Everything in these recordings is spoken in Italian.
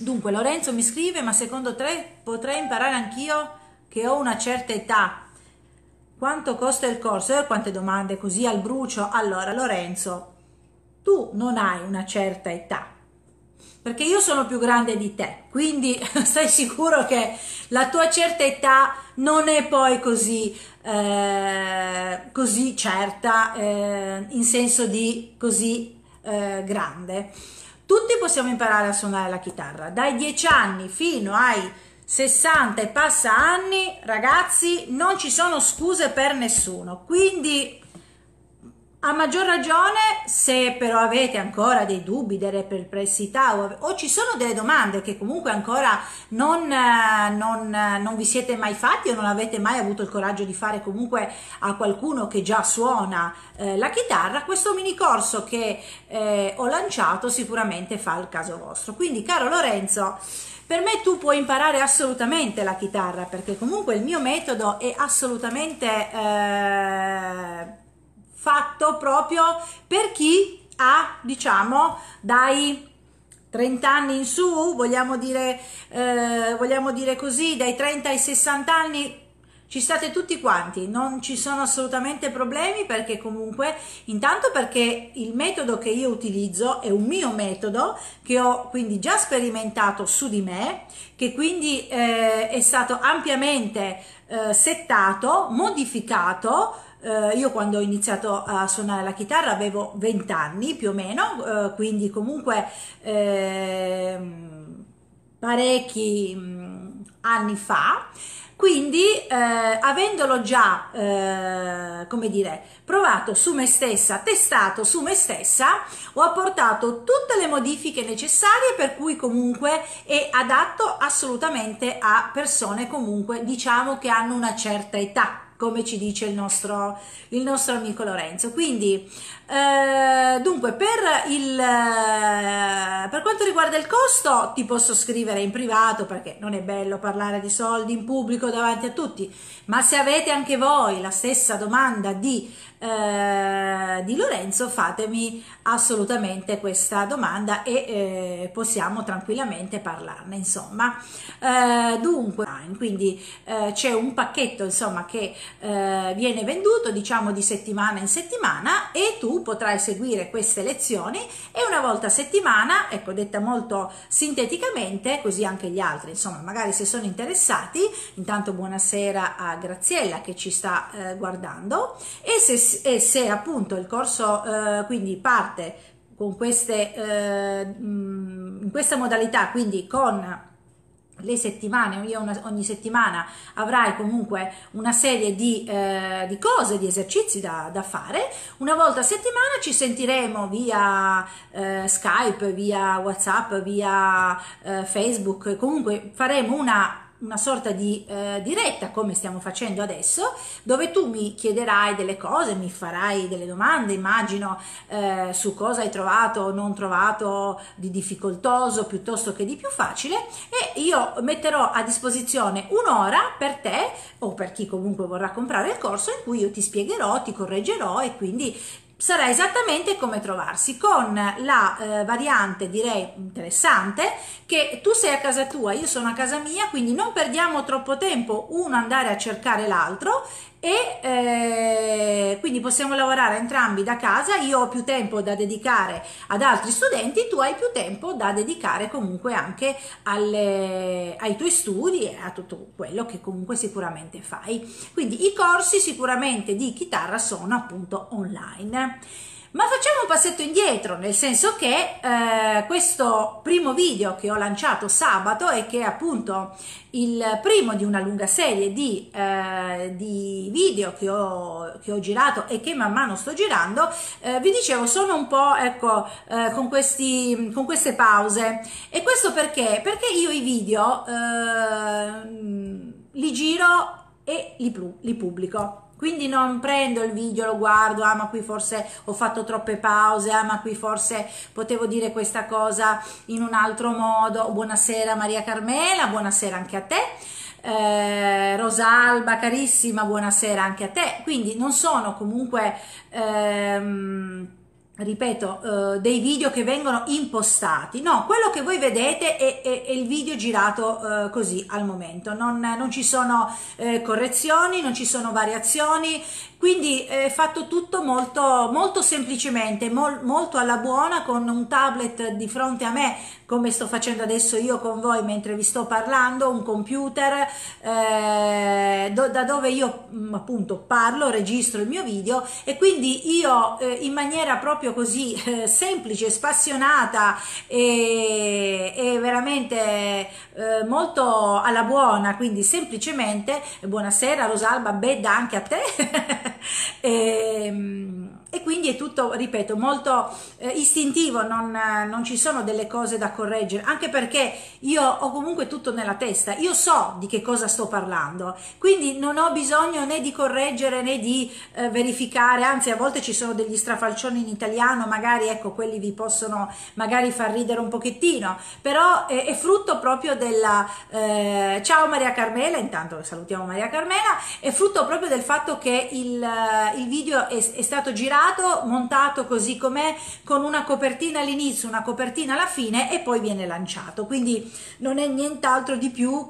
Dunque, Lorenzo mi scrive, ma secondo te potrei imparare anch'io che ho una certa età? Quanto costa il corso? Quante domande così al brucio. Allora, Lorenzo, tu non hai una certa età, perché io sono più grande di te, quindi stai sicuro che la tua certa età non è poi così certa, in senso di così grande. Tutti possiamo imparare a suonare la chitarra, dai 10 anni fino ai 60 e passa anni, ragazzi, non ci sono scuse per nessuno, quindi a maggior ragione, se però avete ancora dei dubbi, delle perplessità o ci sono delle domande che comunque ancora non vi siete mai fatti o non avete mai avuto il coraggio di fare comunque a qualcuno che già suona la chitarra, questo mini corso che ho lanciato sicuramente fa il caso vostro. Quindi, caro Lorenzo, per me tu puoi imparare assolutamente la chitarra, perché comunque il mio metodo è assolutamente fatto proprio per chi ha, diciamo, dai 30 anni in su, vogliamo dire così, dai 30 ai 60 anni. Ci state tutti quanti, non ci sono assolutamente problemi, perché comunque, intanto perché il metodo che io utilizzo è un mio metodo che ho quindi già sperimentato su di me, che quindi è stato ampiamente settato, modificato. Io quando ho iniziato a suonare la chitarra avevo 20 anni più o meno, quindi comunque parecchi anni fa. Quindi avendolo già come dire, provato su me stessa, testato su me stessa, ho apportato tutte le modifiche necessarie, per cui comunque è adatto assolutamente a persone comunque, diciamo, che hanno una certa età, come ci dice il nostro amico Lorenzo. Quindi dunque, per quanto riguarda il costo, ti posso scrivere in privato, perché non è bello parlare di soldi in pubblico davanti a tutti, ma se avete anche voi la stessa domanda di Lorenzo, fatemi assolutamente questa domanda e possiamo tranquillamente parlarne, insomma. Dunque, quindi c'è un pacchetto, insomma, che viene venduto, diciamo, di settimana in settimana, e tu potrai seguire queste lezioni, e una volta a settimana, ecco, detta molto sinteticamente, così anche gli altri, insomma, magari se sono interessati. Intanto buonasera a Graziella che ci sta guardando, e se appunto il corso quindi parte con queste in questa modalità, quindi con le settimane, io ogni settimana avrai comunque una serie di cose, di esercizi da fare. Una volta a settimana ci sentiremo via Skype, via WhatsApp, via Facebook, comunque faremo una sorta di diretta, come stiamo facendo adesso, dove tu mi chiederai delle cose, mi farai delle domande, immagino, su cosa hai trovato o non trovato di difficoltoso piuttosto che di più facile, e io metterò a disposizione un'ora per te o per chi comunque vorrà comprare il corso, in cui io ti spiegherò, ti correggerò, e quindi sarà esattamente come trovarsi, con la variante, direi, interessante, che tu sei a casa tua, io sono a casa mia, quindi non perdiamo troppo tempo uno andare a cercare l'altro, e quindi possiamo lavorare entrambi da casa. Io ho più tempo da dedicare ad altri studenti, tu hai più tempo da dedicare comunque anche ai tuoi studi e a tutto quello che comunque sicuramente fai. Quindi i corsi sicuramente di chitarra sono appunto online. Ma facciamo un passetto indietro, nel senso che questo primo video che ho lanciato sabato, e che è appunto il primo di una lunga serie di video che ho girato e che man mano sto girando, vi dicevo, sono un po', ecco, con queste pause. E questo perché? Perché io i video li giro e li pubblico. Quindi non prendo il video, lo guardo, ah ma qui forse ho fatto troppe pause, ah ma qui forse potevo dire questa cosa in un altro modo. Buonasera Maria Carmela, buonasera anche a te. Rosalba carissima, buonasera anche a te. Quindi non sono comunque ripeto, dei video che vengono impostati. No, quello che voi vedete è il video girato così al momento, non ci sono correzioni, non ci sono variazioni, quindi è fatto tutto molto, molto semplicemente, molto alla buona, con un tablet di fronte a me, come sto facendo adesso io con voi mentre vi sto parlando, un computer da dove io appunto parlo, registro il mio video, e quindi io in maniera proprio così semplice, spassionata e veramente molto alla buona, quindi semplicemente, buonasera Rosalba, Bedda anche a te. E quindi è tutto, ripeto, molto istintivo, non ci sono delle cose da correggere, anche perché io ho comunque tutto nella testa, io so di che cosa sto parlando, quindi non ho bisogno né di correggere né di verificare, anzi a volte ci sono degli strafalcioni in italiano, magari ecco quelli vi possono magari far ridere un pochettino, però è frutto proprio della ciao Maria Carmela, intanto salutiamo Maria Carmela, è frutto proprio del fatto che il video è stato girato, montato così com'è, con una copertina all'inizio, una copertina alla fine, e poi viene lanciato, quindi non è nient'altro di più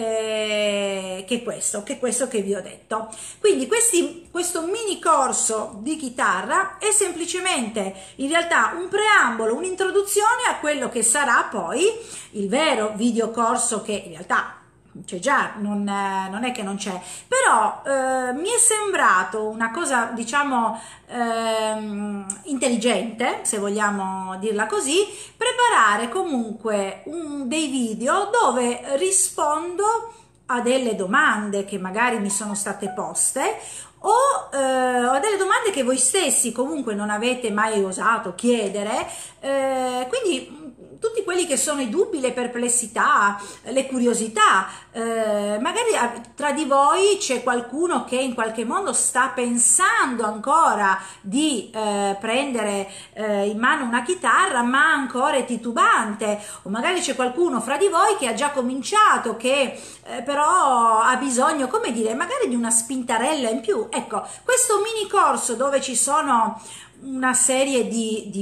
che questo che vi ho detto. Quindi questo mini corso di chitarra è semplicemente in realtà un preambolo, un'introduzione a quello che sarà poi il vero video corso, che in realtà c'è già, non è che non c'è, però mi è sembrato una cosa, diciamo, intelligente, se vogliamo dirla così, preparare comunque dei video dove rispondo a delle domande che magari mi sono state poste, o a delle domande che voi stessi comunque non avete mai osato chiedere, quindi tutti quelli che sono i dubbi, le perplessità, le curiosità, magari tra di voi c'è qualcuno che in qualche modo sta pensando ancora di prendere in mano una chitarra, ma ancora è titubante, o magari c'è qualcuno fra di voi che ha già cominciato, che però ha bisogno, come dire, magari di una spintarella in più. Ecco, questo mini corso dove ci sono una serie di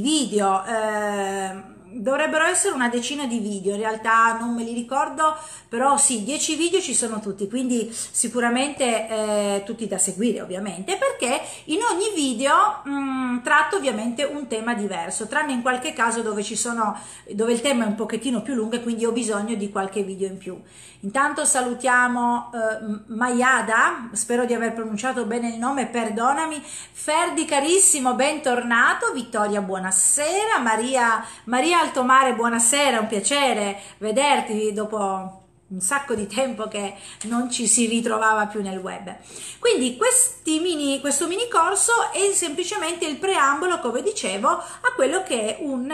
video, dovrebbero essere una decina di video, in realtà non me li ricordo, però sì, 10 video ci sono tutti, quindi sicuramente tutti da seguire ovviamente, perché in ogni video tratto ovviamente un tema diverso, tranne in qualche caso dove dove il tema è un pochettino più lungo e quindi ho bisogno di qualche video in più. Intanto salutiamo Mayada, spero di aver pronunciato bene il nome, perdonami. Ferdi carissimo, bentornato. Vittoria, buonasera. Maria Altomare, buonasera, un piacere vederti dopo un sacco di tempo che non ci si ritrovava più nel web. Quindi questo mini corso è semplicemente il preambolo, come dicevo, a quello che è un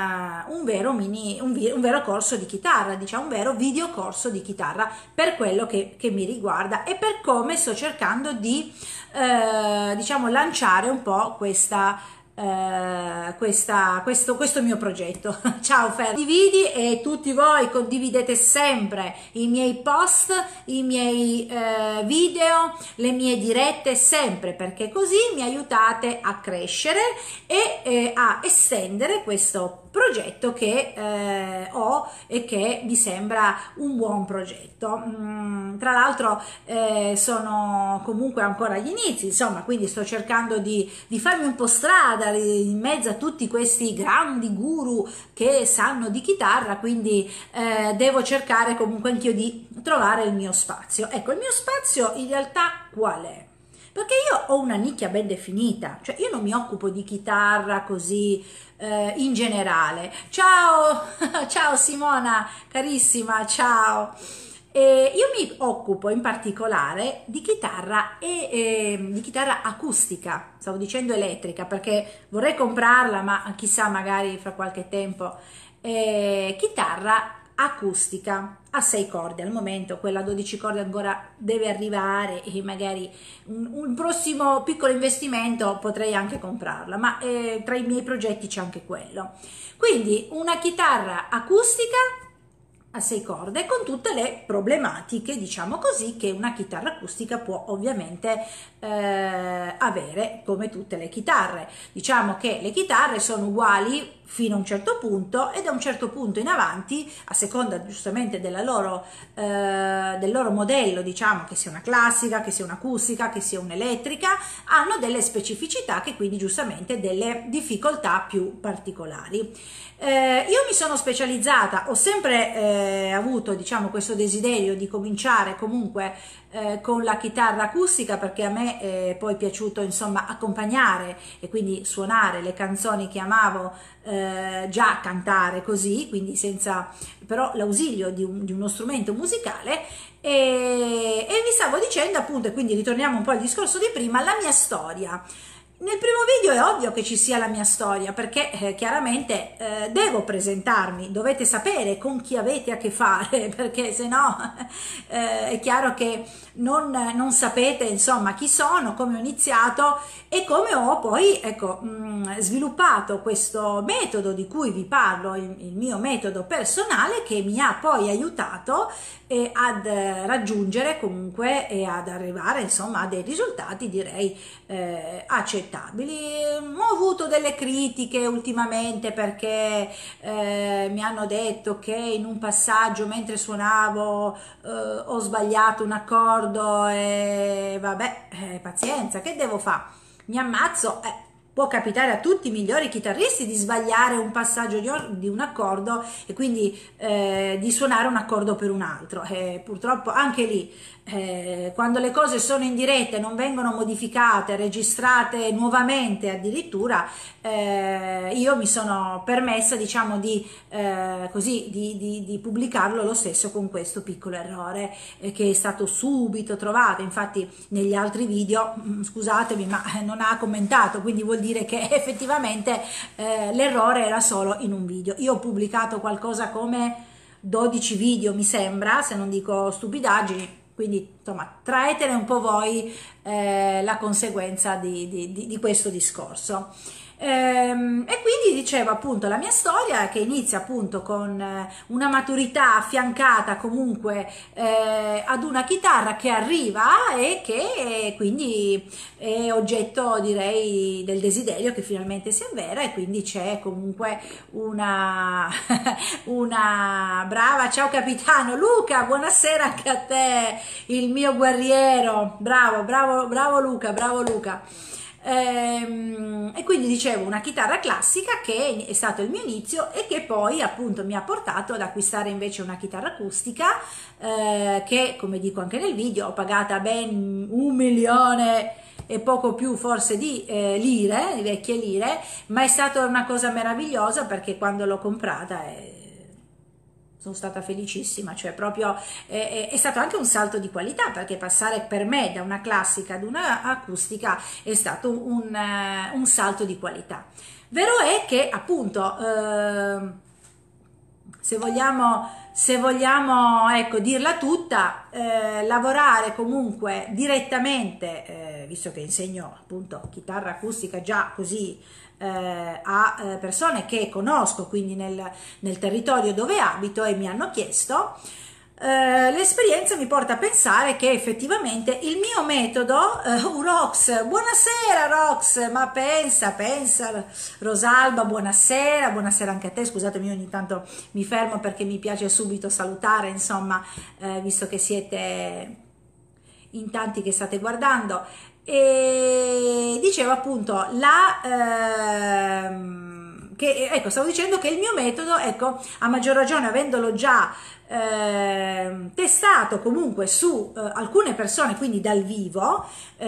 vero corso di chitarra, diciamo un vero video corso di chitarra, per quello che mi riguarda e per come sto cercando di diciamo lanciare un po' questo mio progetto. Ciao Fer, condividi, e tutti voi condividete sempre i miei post, i miei video, le mie dirette, sempre, perché così mi aiutate a crescere e a estendere questo progetto che ho e che mi sembra un buon progetto. Tra l'altro sono comunque ancora agli inizi, insomma, quindi sto cercando di farmi un po' strada in mezzo a tutti questi grandi guru che sanno di chitarra, quindi devo cercare comunque anch'io di trovare il mio spazio. Ecco, il mio spazio in realtà qual è? Perché io ho una nicchia ben definita, cioè io non mi occupo di chitarra così in generale. Ciao, ciao Simona, carissima, ciao. Io mi occupo in particolare di chitarra di chitarra acustica, stavo dicendo elettrica perché vorrei comprarla, ma chissà, magari fra qualche tempo. Chitarra acustica a 6 corde al momento, quella a 12 corde ancora deve arrivare, e magari un prossimo piccolo investimento potrei anche comprarla, ma tra i miei progetti c'è anche quello. Quindi una chitarra acustica a 6 corde, con tutte le problematiche, diciamo così, che una chitarra acustica può ovviamente avere, come tutte le chitarre. Diciamo che le chitarre sono uguali fino a un certo punto, e da un certo punto in avanti, a seconda giustamente del loro modello, diciamo che sia una classica, che sia un'acustica, che sia un'elettrica, hanno delle specificità, che quindi giustamente delle difficoltà più particolari. Io mi sono specializzata, ho sempre avuto, diciamo, questo desiderio di cominciare comunque con la chitarra acustica, perché a me è poi piaciuto, insomma, accompagnare e quindi suonare le canzoni che amavo, già cantare così, quindi senza però l'ausilio di uno strumento musicale. E vi stavo dicendo, appunto, e quindi ritorniamo un po' al discorso di prima, la mia storia. Nel primo video è ovvio che ci sia la mia storia, perché chiaramente devo presentarmi, dovete sapere con chi avete a che fare, perché se no è chiaro che non sapete, insomma, chi sono, come ho iniziato e come ho poi, ecco, sviluppato questo metodo di cui vi parlo, il mio metodo personale, che mi ha poi aiutato ad raggiungere comunque e ad arrivare, insomma, a dei risultati, direi, accettabili. Ho avuto delle critiche ultimamente, perché mi hanno detto che in un passaggio mentre suonavo ho sbagliato un accordo, e vabbè, pazienza, che devo fare? Mi ammazzo. Può capitare a tutti i migliori chitarristi di sbagliare un passaggio di un accordo, e quindi di suonare un accordo per un altro. Purtroppo anche lì, quando le cose sono in diretta e non vengono modificate, registrate nuovamente addirittura, io mi sono permessa, diciamo, di pubblicarlo lo stesso, con questo piccolo errore che è stato subito trovato. Infatti negli altri video, scusatemi, ma non ha commentato, quindi vuol dire che effettivamente l'errore era solo in un video. Io ho pubblicato qualcosa come 12 video, mi sembra, se non dico stupidaggini, quindi insomma traetene un po' voi la conseguenza di questo discorso. E quindi dicevo, appunto, la mia storia, che inizia appunto con una maturità affiancata comunque ad una chitarra che arriva, e che quindi è oggetto, direi, del desiderio che finalmente si avvera, e quindi c'è comunque una brava, ciao capitano Luca, buonasera anche a te, il mio guerriero, bravo Luca, bravo Luca. E quindi dicevo, una chitarra classica che è stato il mio inizio, e che poi appunto mi ha portato ad acquistare invece una chitarra acustica, che, come dico anche nel video, ho pagata ben 1.000.000 e poco più forse di lire, di vecchie lire, ma è stata una cosa meravigliosa, perché quando l'ho comprata sono stata felicissima, cioè proprio è stato anche un salto di qualità, perché passare per me da una classica ad una acustica è stato un salto di qualità. Vero è che appunto se vogliamo ecco, dirla tutta, lavorare comunque direttamente, visto che insegno appunto chitarra acustica già così a persone che conosco, quindi nel territorio dove abito, e mi hanno chiesto, l'esperienza mi porta a pensare che effettivamente il mio metodo, Rox, buonasera Rox, ma pensa Rosalba, buonasera anche a te, scusatemi, ogni tanto mi fermo perché mi piace subito salutare, insomma, visto che siete in tanti che state guardando. E dicevo appunto ecco, stavo dicendo che il mio metodo, ecco, a maggior ragione avendolo già testato comunque su alcune persone, quindi dal vivo,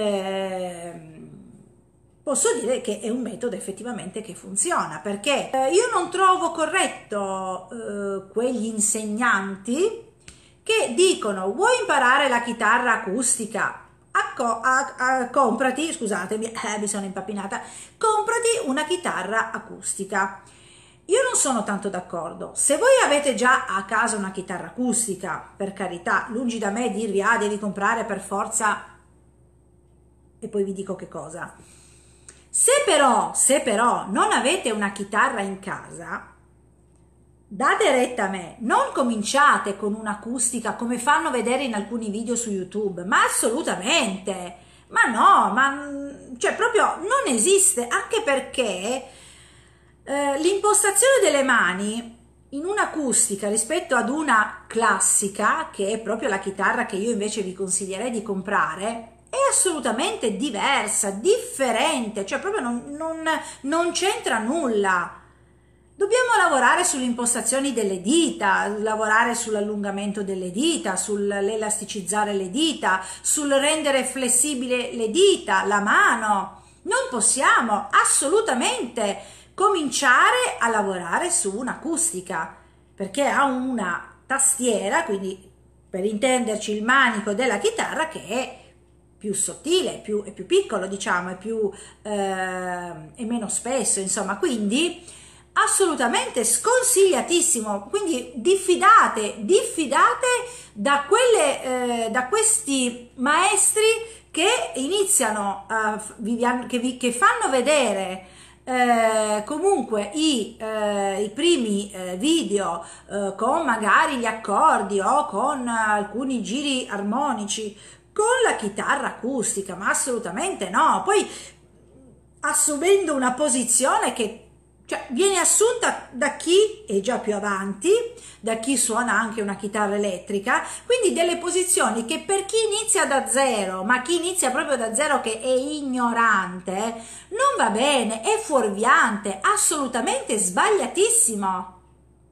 posso dire che è un metodo effettivamente che funziona, perché io non trovo corretto quegli insegnanti che dicono: vuoi imparare la chitarra acustica? Comprati, scusatemi, mi sono impappinata, comprati una chitarra acustica. Io non sono tanto d'accordo. Se voi avete già a casa una chitarra acustica, per carità, lungi da me dirvi devi comprare per forza, e poi vi dico che cosa. Se però non avete una chitarra in casa, date retta a me, non cominciate con un'acustica come fanno vedere in alcuni video su YouTube, ma assolutamente, ma no, cioè proprio non esiste, anche perché l'impostazione delle mani in un'acustica rispetto ad una classica, che è proprio la chitarra che io invece vi consiglierei di comprare, è assolutamente diversa, differente, cioè proprio non c'entra nulla. Dobbiamo lavorare sulle impostazioni delle dita, lavorare sull'allungamento delle dita, sull'elasticizzare le dita, sul rendere flessibile le dita, la mano. Non possiamo assolutamente cominciare a lavorare su un'acustica, perché ha una tastiera, quindi per intenderci il manico della chitarra, che è più sottile, è più piccolo, diciamo, è meno spesso, insomma, quindi assolutamente sconsigliatissimo. Quindi diffidate da questi maestri che iniziano che fanno vedere comunque i primi video con magari gli accordi o con alcuni giri armonici con la chitarra acustica, ma assolutamente no. Poi assumendo una posizione che cioè, viene assunta da chi è già più avanti, da chi suona anche una chitarra elettrica, quindi delle posizioni che per chi inizia da zero, ma chi inizia proprio da zero che è ignorante, non va bene, è fuorviante, assolutamente sbagliatissimo.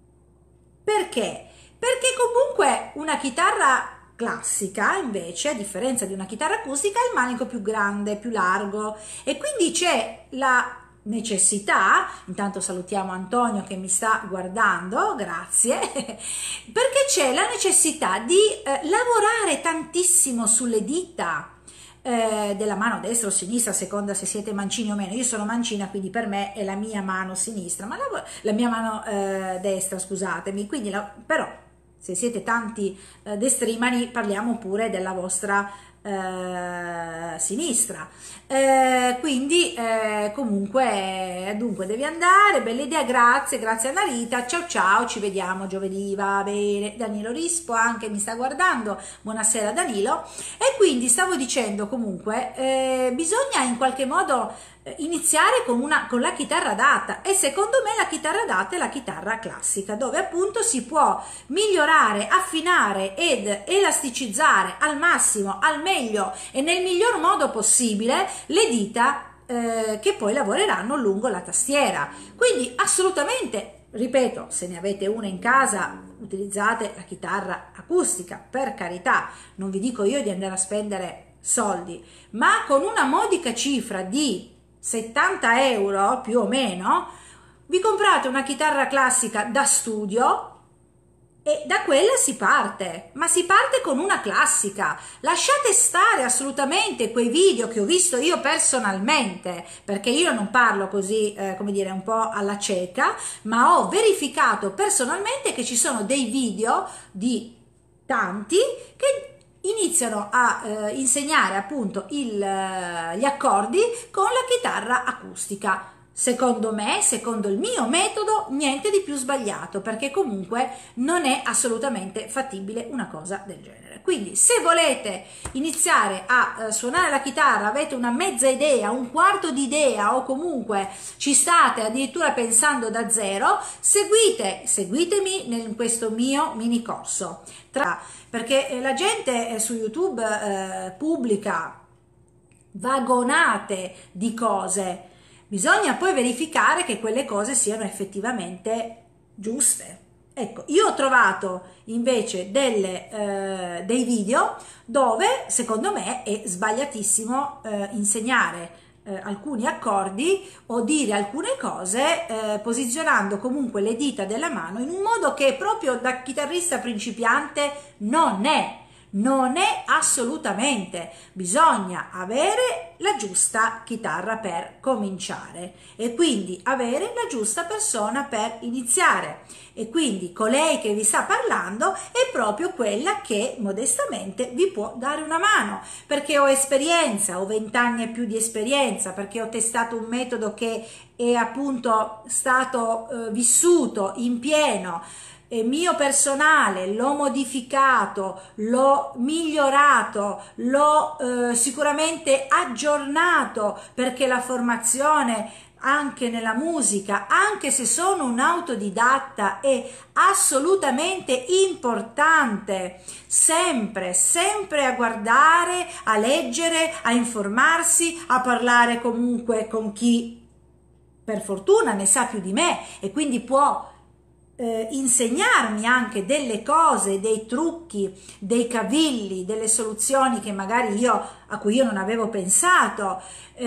Perché? Perché comunque una chitarra classica, invece, a differenza di una chitarra acustica, ha il manico più grande, più largo, e quindi c'è la necessità, intanto salutiamo Antonio che mi sta guardando, grazie, perché c'è la necessità di lavorare tantissimo sulle dita della mano destra o sinistra, a seconda se siete mancini o meno. Io sono mancina, quindi per me è la mia mano sinistra, ma la mia mano destra, scusatemi, quindi però se siete tanti destrimani parliamo pure della vostra sinistra, quindi comunque dunque devi andare. Bella idea, grazie Annarita, ciao, ci vediamo giovedì, va bene. Danilo Rispo anche mi sta guardando, buonasera Danilo. E quindi stavo dicendo, comunque bisogna in qualche modo iniziare con la chitarra adatta, e secondo me la chitarra adatta è la chitarra classica, dove appunto si può migliorare, affinare ed elasticizzare al massimo, al meglio e nel miglior modo possibile le dita che poi lavoreranno lungo la tastiera. Quindi assolutamente, ripeto, se ne avete una in casa utilizzate la chitarra acustica, per carità, non vi dico io di andare a spendere soldi, ma con una modica cifra di 70 euro più o meno vi comprate una chitarra classica da studio e da quella si parte, ma si parte con una classica. Lasciate stare assolutamente quei video che ho visto io personalmente, perché io non parlo così come dire un po' alla cieca, ma ho verificato personalmente che ci sono dei video di tanti che iniziano a insegnare appunto gli accordi con la chitarra acustica. Secondo me, secondo il mio metodo, niente di più sbagliato, perché comunque non è assolutamente fattibile una cosa del genere. Quindi se volete iniziare a suonare la chitarra, avete una mezza idea, un quarto di idea, o comunque ci state addirittura pensando da zero, seguitemi in questo mio mini corso. Perché la gente su YouTube pubblica vagonate di cose, bisogna poi verificare che quelle cose siano effettivamente giuste. Ecco, io ho trovato invece dei video dove secondo me è sbagliatissimo insegnare alcuni accordi o dire alcune cose posizionando comunque le dita della mano in un modo che proprio da chitarrista principiante non è. non è assolutamente, bisogna avere la giusta chitarra per cominciare e quindi avere la giusta persona per iniziare, e quindi colei che vi sta parlando è proprio quella che modestamente vi può dare una mano, perché ho esperienza, ho 20 anni e più di esperienza, perché ho testato un metodo che è appunto stato vissuto in pieno, mio personale, l'ho modificato, l'ho migliorato, l'ho sicuramente aggiornato, perché la formazione anche nella musica, anche se sono un autodidatta, è assolutamente importante, sempre a guardare, a leggere, a informarsi, a parlare comunque con chi per fortuna ne sa più di me e quindi può insegnarmi anche delle cose, dei trucchi, dei cavilli, delle soluzioni che magari a cui io non avevo pensato,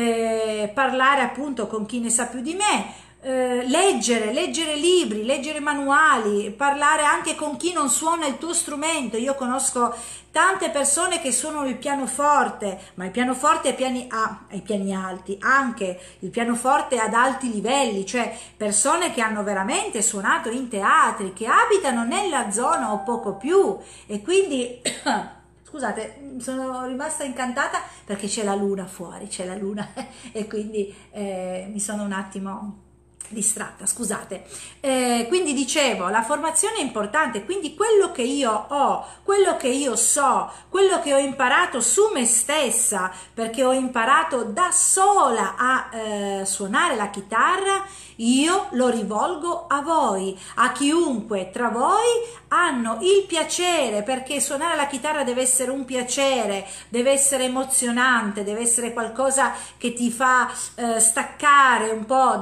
parlare appunto con chi ne sa più di me, leggere libri, leggere manuali, parlare anche con chi non suona il tuo strumento. Io conosco tante persone che suonano il pianoforte, ma il pianoforte ai piani alti, anche il pianoforte ad alti livelli, cioè persone che hanno veramente suonato in teatri, che abitano nella zona o poco più, e quindi scusate, sono rimasta incantata perché c'è la luna fuori, c'è la luna e quindi mi sono un attimo distratta, scusate. Quindi dicevo, la formazione è importante, quindi quello che io ho, quello che io so, quello che ho imparato su me stessa, perché ho imparato da sola a suonare la chitarra, io lo rivolgo a voi, a chiunque tra voi hanno il piacere, perché suonare la chitarra deve essere un piacere, deve essere emozionante, deve essere qualcosa che ti fa staccare un po'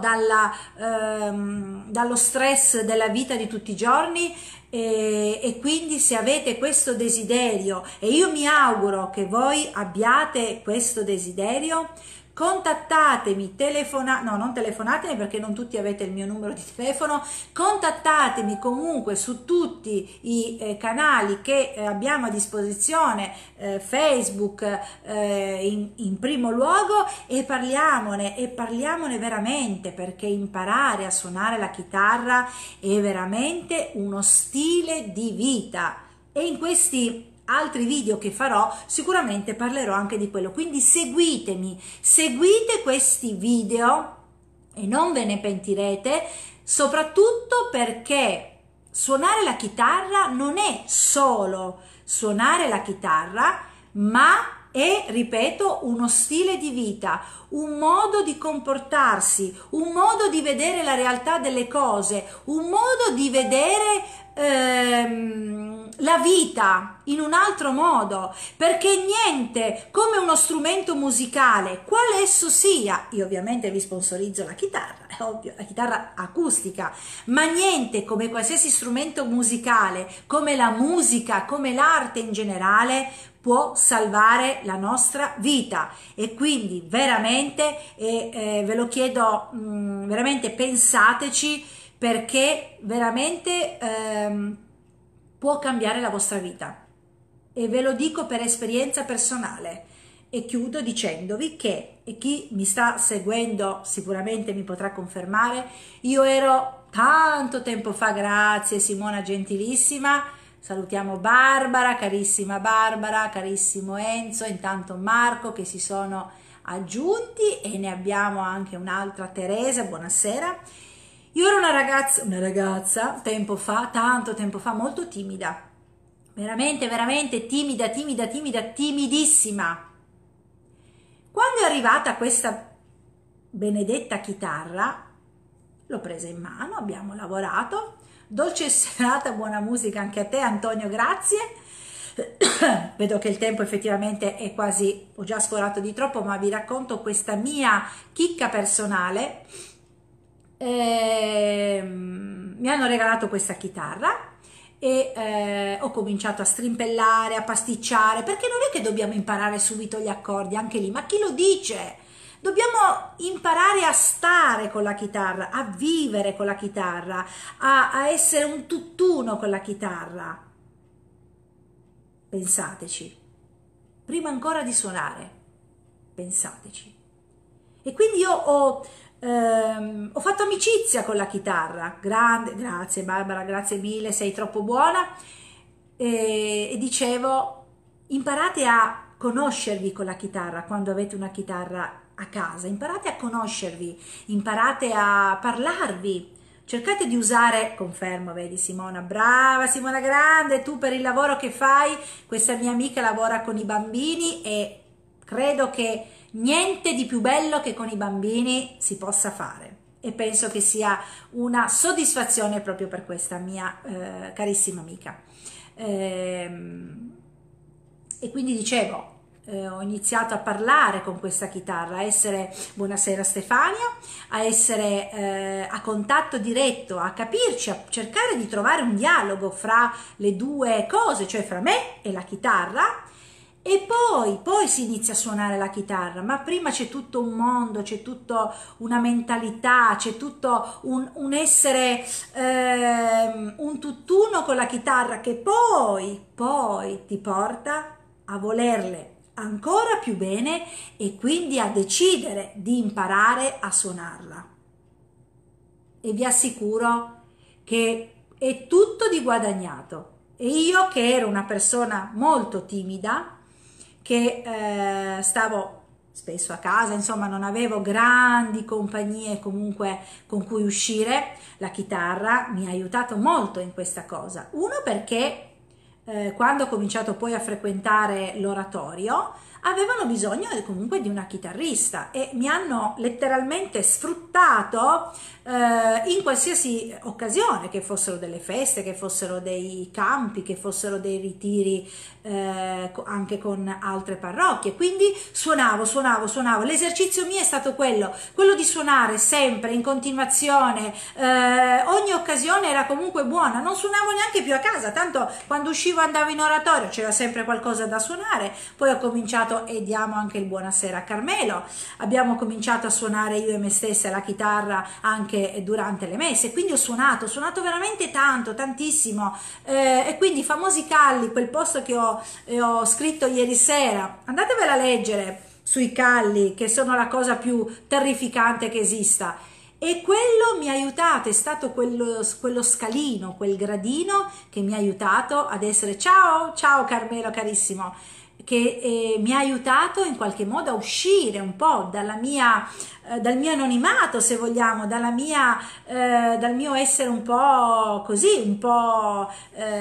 dallo stress della vita di tutti i giorni. E quindi se avete questo desiderio, e io mi auguro che voi abbiate questo desiderio, contattatemi, non telefonatemi perché non tutti avete il mio numero di telefono, contattatemi comunque su tutti i canali che abbiamo a disposizione, Facebook in primo luogo, e parliamone veramente, perché imparare a suonare la chitarra è veramente uno stile di vita, e in questi altri video che farò sicuramente parlerò anche di quello. Quindi seguitemi, seguite questi video e non ve ne pentirete, soprattutto perché suonare la chitarra non è solo suonare la chitarra, ma è, ripeto, uno stile di vita, un modo di comportarsi, un modo di vedere la realtà delle cose, un modo di vedere la vita in un altro modo, perché niente come uno strumento musicale, quale esso sia. Io ovviamente vi sponsorizzo la chitarra, è ovvio, la chitarra acustica, ma niente come qualsiasi strumento musicale, come la musica, come l'arte in generale, può salvare la nostra vita. E quindi veramente ve lo chiedo, veramente pensateci, perché veramente può cambiare la vostra vita, e ve lo dico per esperienza personale. E chiudo dicendovi che, e chi mi sta seguendo sicuramente mi potrà confermare, io ero tanto tempo fa, grazie Simona gentilissima, salutiamo Barbara, carissimo Enzo, intanto Marco, che si sono aggiunti, e ne abbiamo anche un'altra, Teresa, buonasera. Io ero una ragazza tempo fa, tanto tempo fa, molto timida, veramente timidissima. Quando è arrivata questa benedetta chitarra, l'ho presa in mano, abbiamo lavorato, dolce serata, buona musica anche a te Antonio, grazie. Vedo che il tempo effettivamente è quasi, ho già sforato di troppo, ma vi racconto questa mia chicca personale. Mi hanno regalato questa chitarra e ho cominciato a strimpellare, a pasticciare, perché non è che dobbiamo imparare subito gli accordi, anche lì, ma chi lo dice? Dobbiamo imparare a stare con la chitarra, a vivere con la chitarra, a essere un tutt'uno con la chitarra. pensateci, prima ancora di suonare, pensateci. E quindi io ho fatto amicizia con la chitarra, grande, grazie Barbara, grazie mille, sei troppo buona, e dicevo, imparate a conoscervi con la chitarra quando avete una chitarra a casa, imparate a conoscervi, imparate a parlarvi, cercate di usare, confermo, vedi Simona, brava Simona grande, tu per il lavoro che fai, questa mia amica lavora con i bambini e credo che niente di più bello che con i bambini si possa fare e penso che sia una soddisfazione proprio per questa mia carissima amica. E quindi dicevo, ho iniziato a parlare con questa chitarra, a essere, buonasera Stefania, a essere a contatto diretto, a capirci, a cercare di trovare un dialogo fra le due cose, cioè fra me e la chitarra. E poi si inizia a suonare la chitarra, ma prima c'è tutto un mondo, c'è tutta una mentalità, c'è tutto un essere un tutt'uno con la chitarra che poi ti porta a volerle ancora più bene e quindi a decidere di imparare a suonarla. E vi assicuro che è tutto di guadagnato. E io che ero una persona molto timida, che stavo spesso a casa, insomma non avevo grandi compagnie comunque con cui uscire, la chitarra mi ha aiutato molto in questa cosa. Uno perché quando ho cominciato poi a frequentare l'oratorio avevano bisogno comunque di una chitarrista e mi hanno letteralmente sfruttato in qualsiasi occasione, che fossero delle feste, che fossero dei campi, che fossero dei ritiri anche con altre parrocchie. Quindi suonavo, l'esercizio mio è stato quello di suonare sempre in continuazione, ogni occasione era comunque buona, non suonavo neanche più a casa, tanto quando uscivo andavo in oratorio, c'era sempre qualcosa da suonare. Poi ho cominciato, e diamo anche il buonasera a Carmelo, abbiamo cominciato a suonare io e me stessa la chitarra anche durante le messe, quindi ho suonato veramente tanto, tantissimo, e quindi i famosi calli, quel post che ho scritto ieri sera, andatevela a leggere sui calli, che sono la cosa più terrificante che esista. E quello mi ha aiutato, è stato quello scalino, quel gradino che mi ha aiutato ad essere, ciao Carmelo carissimo, che mi ha aiutato in qualche modo a uscire un po' dal mio anonimato, se vogliamo, dal mio essere un po' così, un po'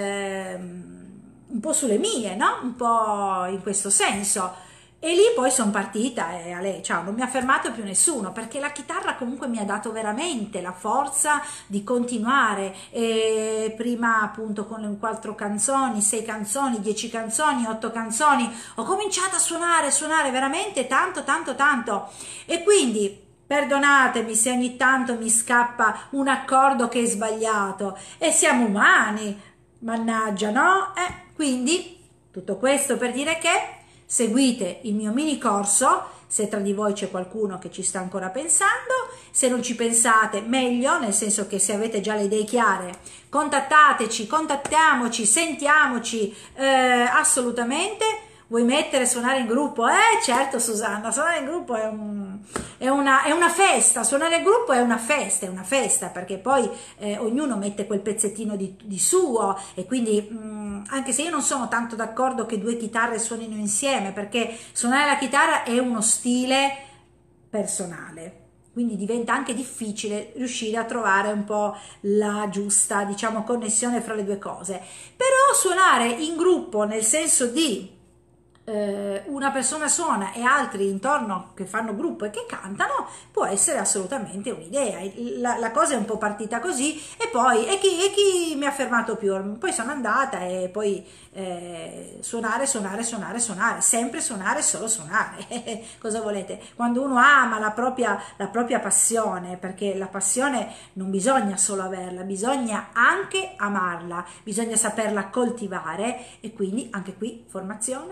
sulle mie, no? Un po' in questo senso. E lì poi sono partita e a lei, ciao, non mi ha fermato più nessuno, perché la chitarra comunque mi ha dato veramente la forza di continuare. E prima appunto con le 4 canzoni, 6 canzoni, 10 canzoni, 8 canzoni, ho cominciato a suonare veramente tanto. E quindi perdonatemi se ogni tanto mi scappa un accordo che è sbagliato, e siamo umani, mannaggia, no? Quindi tutto questo per dire che seguite il mio mini corso, se tra di voi c'è qualcuno che ci sta ancora pensando. Se non ci pensate, meglio, nel senso che se avete già le idee chiare, contattiamoci, sentiamoci, assolutamente. Vuoi mettere suonare in gruppo? Certo Susanna, suonare in gruppo è una festa, suonare in gruppo è una festa, perché poi ognuno mette quel pezzettino di suo, e quindi anche se io non sono tanto d'accordo che 2 chitarre suonino insieme, perché suonare la chitarra è uno stile personale, quindi diventa anche difficile riuscire a trovare un po' la giusta, diciamo, connessione fra le due cose. Però suonare in gruppo, nel senso di una persona suona e altri intorno che fanno gruppo e che cantano, può essere assolutamente un'idea. La cosa è un po' partita così, e poi chi mi ha fermato più? Poi sono andata e poi suonare, sempre suonare, solo suonare. Cosa volete? Quando uno ama la propria passione, perché la passione non bisogna solo averla, bisogna anche amarla, bisogna saperla coltivare, e quindi anche qui formazione, studio,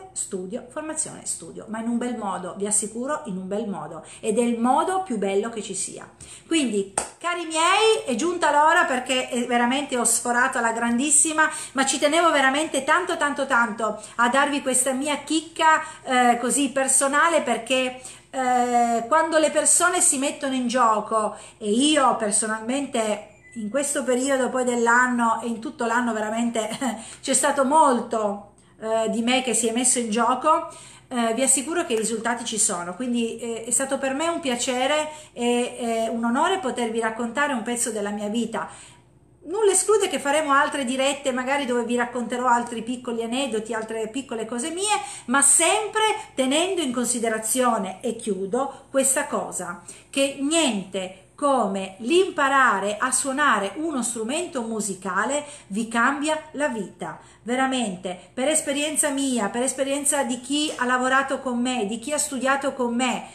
formazione, studio, ma in un bel modo, vi assicuro, in un bel modo, ed è il modo più bello che ci sia. Quindi, cari miei, è giunta l'ora, perché veramente ho sforato alla grandissima, ma ci tenevo veramente tanto tanto tanto a darvi questa mia chicca così personale, perché quando le persone si mettono in gioco, e io personalmente in questo periodo poi dell'anno e in tutto l'anno veramente c'è stato molto di me che si è messo in gioco, vi assicuro che i risultati ci sono. Quindi è stato per me un piacere e un onore potervi raccontare un pezzo della mia vita. Nulla esclude che faremo altre dirette magari dove vi racconterò altri piccoli aneddoti, altre piccole cose mie, ma sempre tenendo in considerazione, e chiudo, questa cosa, che niente come l'imparare a suonare uno strumento musicale vi cambia la vita. Veramente, per esperienza mia, per esperienza di chi ha lavorato con me, di chi ha studiato con me,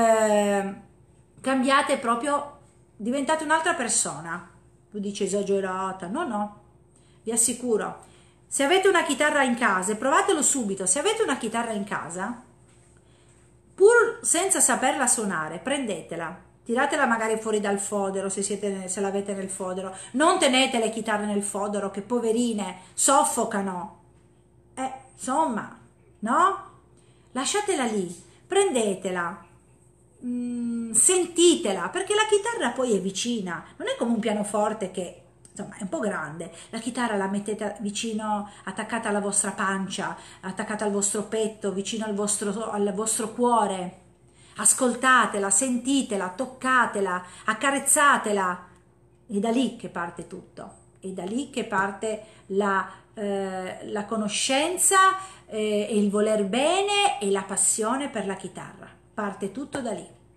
cambiate proprio, diventate un'altra persona. Tu dici esagerata, no no, vi assicuro. Se avete una chitarra in casa, provatelo subito, se avete una chitarra in casa, pur senza saperla suonare, prendetela, tiratela magari fuori dal fodero, se l'avete nel fodero, non tenete le chitarre nel fodero che poverine soffocano, insomma, no? Lasciatela lì, prendetela, sentitela, perché la chitarra poi è vicina, non è come un pianoforte che insomma è un po' grande. La chitarra la mettete vicino, attaccata alla vostra pancia, attaccata al vostro petto, vicino al vostro cuore. Ascoltatela, sentitela, toccatela, accarezzatela. È da lì che parte tutto, è da lì che parte la conoscenza, e il voler bene e la passione per la chitarra. Parte tutto da lì.